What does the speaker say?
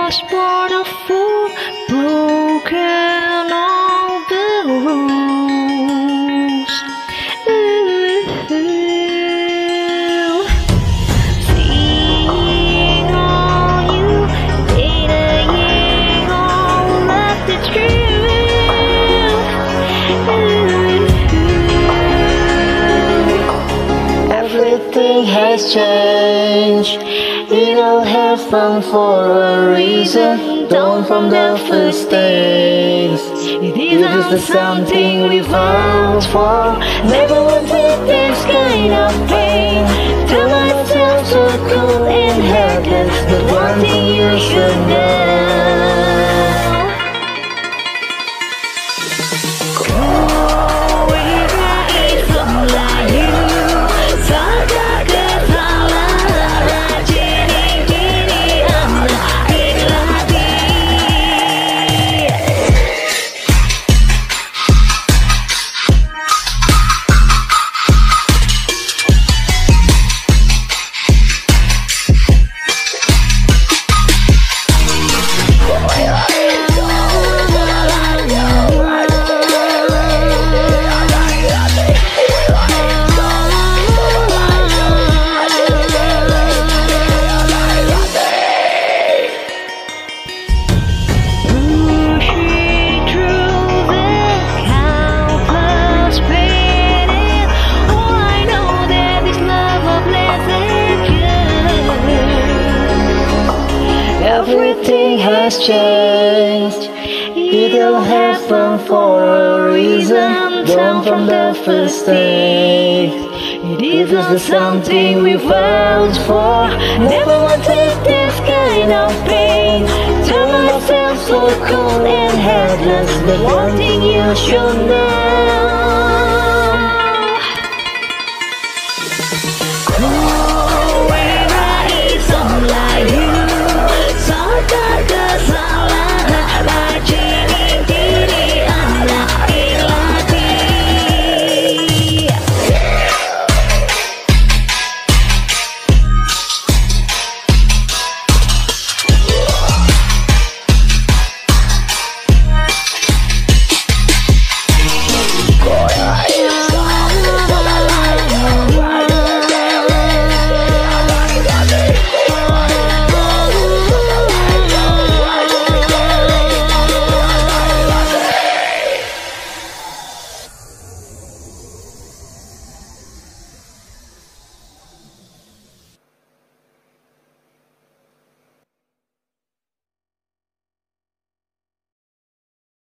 was born a fool, broken all the rules. Seeing all you, denying all of the truth. Everything has changed. It all happened for a reason. Dawn from the first days. It isn't something we vowed for. Never wanted this kind of pain. Tell myself so cool and heartless, but one thing you should know. Everything has changed. It all happened for a reason. Dawn from the first day. It isn't something we vowed for. Never wanted this kind of pain. Tell myself so cool and heartless, but one thing you should know.